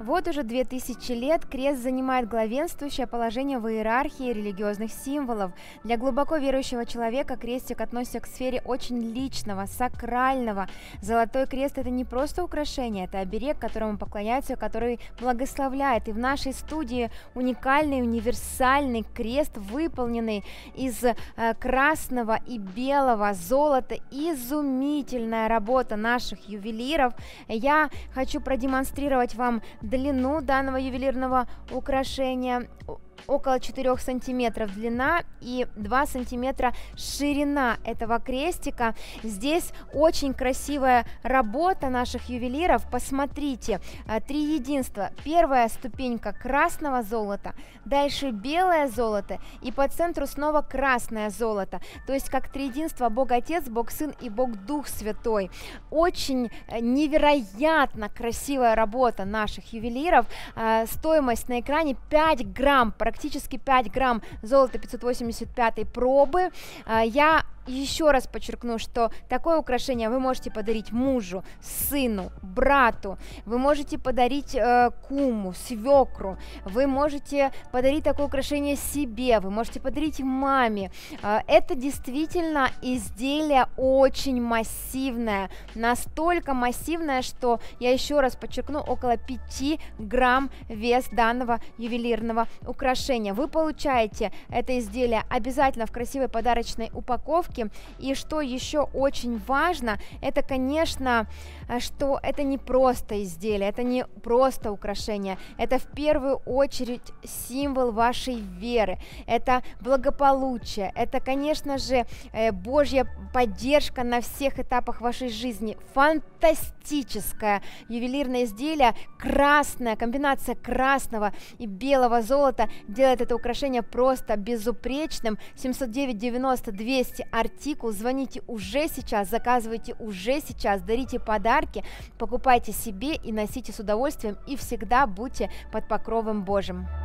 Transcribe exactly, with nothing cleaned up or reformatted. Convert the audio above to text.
Вот уже две тысячи лет крест занимает главенствующее положение в иерархии религиозных символов. Для глубоко верующего человека крестик относится к сфере очень личного, сакрального. Золотой крест – это не просто украшение, это оберег, которому поклоняются, который благословляет. И в нашей студии уникальный, универсальный крест, выполненный из э, красного и белого золота. Изумительная работа наших ювелиров. Я хочу продемонстрировать вам длину данного ювелирного украшения. Около четырёх сантиметров длина и два сантиметра ширина этого крестика. Здесь очень красивая работа наших ювелиров. Посмотрите, три единства. Первая ступенька красного золота, дальше белое золото и по центру снова красное золото. То есть как триединство Бог Отец, Бог Сын и Бог Дух Святой. Очень невероятно красивая работа наших ювелиров. Стоимость на экране пять грамм, практически пять грамм золота пятьсот восемьдесят пятой пробы. Я еще раз подчеркну, что такое украшение вы можете подарить мужу, сыну, брату, вы можете подарить э, куму, свекру, вы можете подарить такое украшение себе, вы можете подарить маме. Э, это действительно изделие очень массивное, настолько массивное, что я еще раз подчеркну, около пяти грамм вес данного ювелирного украшения. Вы получаете это изделие обязательно в красивой подарочной упаковке. И что еще очень важно, это, конечно, что это не просто изделие, это не просто украшение, это в первую очередь символ вашей веры, это благополучие, это, конечно же, Божья поддержка на всех этапах вашей жизни. Фантастическое ювелирное изделие, красная, комбинация красного и белого золота делает это украшение просто безупречным. семьсот девять девяносто двести артикул, звоните уже сейчас, заказывайте уже сейчас, дарите подарки, покупайте себе и носите с удовольствием, и всегда будьте под покровом Божьим.